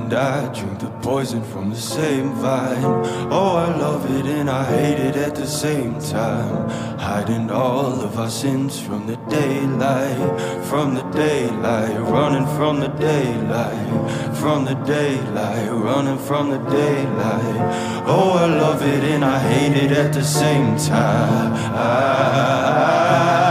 and I drink the poison from the same vine. Oh, I love it and I hate it at the same time. Hiding all of our sins from the daylight, from the daylight, running from the daylight, from the daylight, running from the daylight. Oh, I love it and I hate it at the same time.